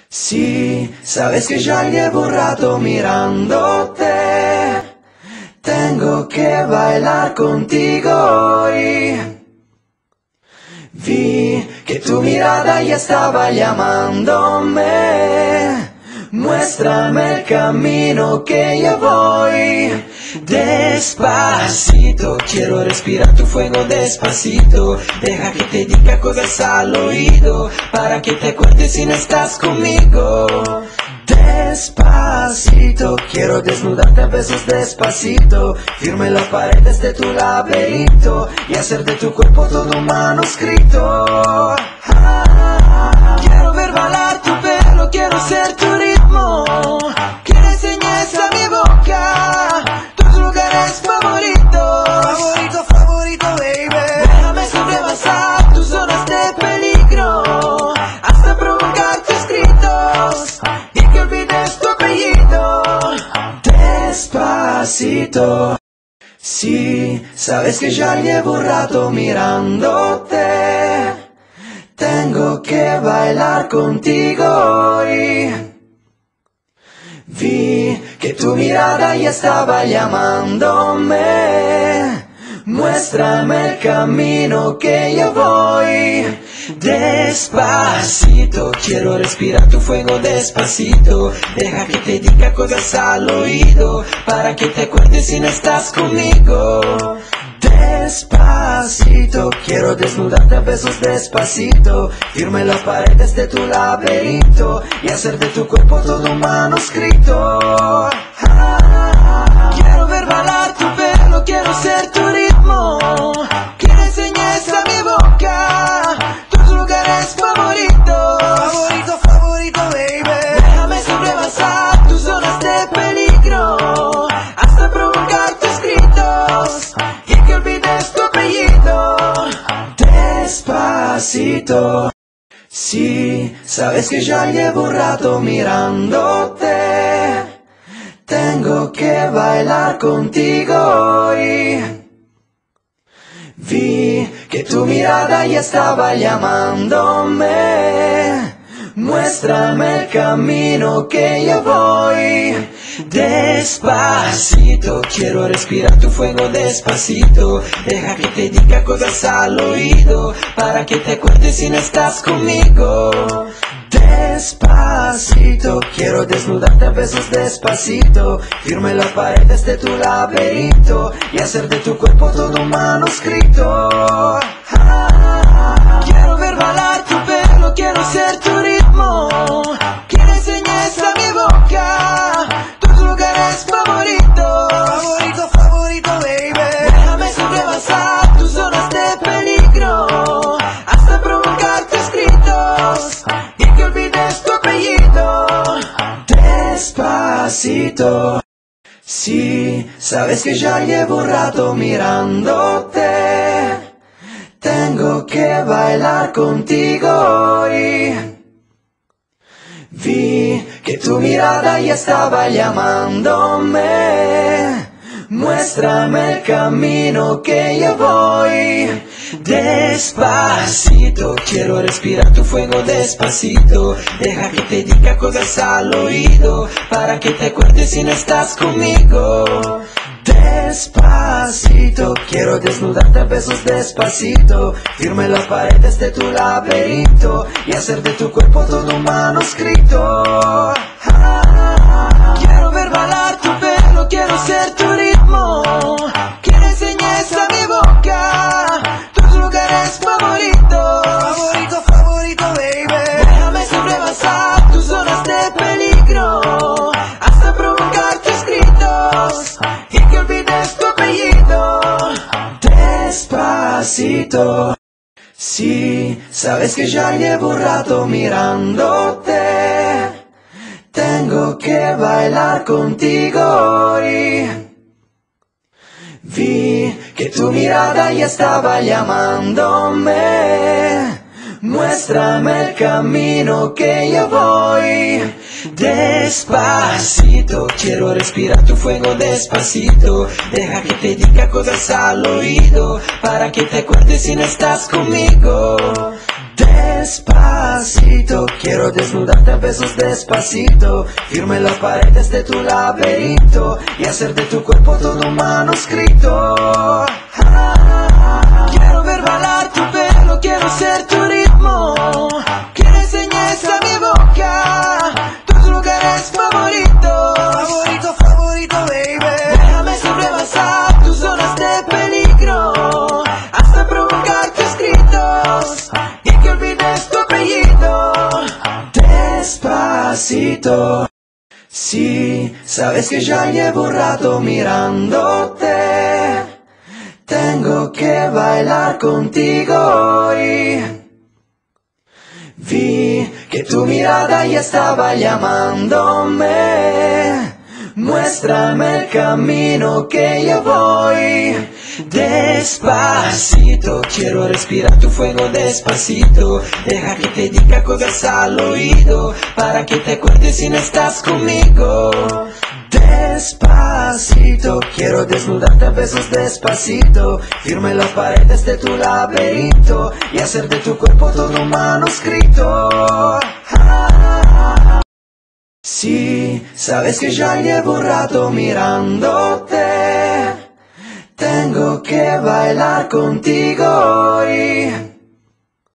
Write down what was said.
Sí, sabes que ya llevo un rato mirándote. Tengo que bailar contigo hoy. Vi que tu mirada ya estaba llamándome. Muéstrame el camino que yo voy. Despacito, quiero respirar tu fuego despacito. Deja que te diga cosas al oído, para que te acuerdes si no estás conmigo. Despacito, quiero desnudarte a besos despacito. Firme las paredes de tu laberinto y hacer de tu cuerpo todo un manuscrito. Quiero ver bailar tu pelo, quiero ser tu ritmo. Que le enseñes a mi boca tus lugares favoritos. Favorito, favorito, baby. Déjame sobrepasar tus zonas de peligro, hasta provocar tus gritos y que olvides tu apellido. Despacito. Sí, sabes que ya llevo un rato mirándote. Tengo que bailar contigo hoy. Vi que tu mirada ya estaba llamándome. Muéstrame el camino que yo voy. Despacito, quiero respirar tu fuego despacito. Deja que te diga cosas al oído, para que te acuerdes si no estás conmigo. Despacito, quiero desnudarte a besos despacito. Firme las paredes de tu laberinto y hacer de tu cuerpo todo un manuscrito. Quiero ver bailar tu pelo, quiero ser tu ritmo. Que le enseñes a mi boca tus lugares favoritos. Favorito, favorito, baby. Déjame sobrepasar tus zonas de peligro, hasta provocar tus gritos y que olvides tu apellido. Despacito. Sí, sabes que ya llevo un rato mirándote. Tengo que bailar contigo hoy. Vi que tu mirada ya estaba llamándome. Muéstrame el camino que yo voy. Despacito, quiero respirar tu fuego despacito. Deja que te diga cosas al oído, para que te acuerdes si no estás conmigo. Despacito, quiero desnudarte a besos despacito. Firme las paredes de tu laberinto y hacer de tu cuerpo todo un manuscrito. Quiero ver bailar tu pelo, quiero ser tu ritmo. Que le enseñes a mi boca tus lugares favoritos. Favorito, favorito, baby. Déjame sobrepasar tus zonas de peligro, hasta provocar tus gritos y que olvides tu apellido. Despacito. Sí, sabes que ya llevo un rato mirándote. Tengo que bailar contigo hoy. Vi que tu mirada ya estaba llamándome. Muéstrame el camino que yo voy. Despacito, quiero respirar tu fuego despacito. Deja que te diga cosas al oído, para que te acuerdes si no estás conmigo. Despacito, quiero desnudarte a besos despacito. Firme las paredes de tu laberinto y hacer de tu cuerpo todo un manuscrito. Quiero ver bailar tu pelo, quiero ser tu ritmo. Que le enseñes a mi boca tus lugares favoritos. Favorito, favorito, baby. Déjame sobrepasar tus zonas de peligro, hasta provocar tus gritos y que olvides tu apellido. Despacito. Sí, sabes que ya llevo un rato mirándote. Tengo que bailar contigo hoy. Vi que tu mirada ya estaba llamándome. Muéstrame el camino que yo voy. Despacito, quiero respirar tu fuego despacito. Deja que te diga cosas al oído, para que te acuerdes si no estás conmigo. Despacito, quiero desnudarte a besos despacito, firme las paredes de tu laberinto y hacer de tu cuerpo todo un manuscrito. Quiero ver bailar tu pelo, quiero ser tu ritmo. Que le enseñes a mi boca tus lugares favoritos. Favorito, favorito, baby. Déjame sobrepasar tus zonas de peligro hasta provocar tus gritos y que olvides tu apellido. Despacito, sí, sabes que ya llevo un rato mirándote. Tengo que bailar contigo hoy. Vi que tu mirada ya estaba llamándome. Muéstrame el camino que yo voy. Despacito, quiero respirar tu fuego despacito. Deja que te diga cosas al oído para que te acuerdes si no estás conmigo. Despacito, quiero desnudarte a besos despacito, firme las paredes de tu laberinto y hacer de tu cuerpo todo un manuscrito. Sí, sabes que ya llevo un rato mirándote. Tengo que bailar contigo hoy.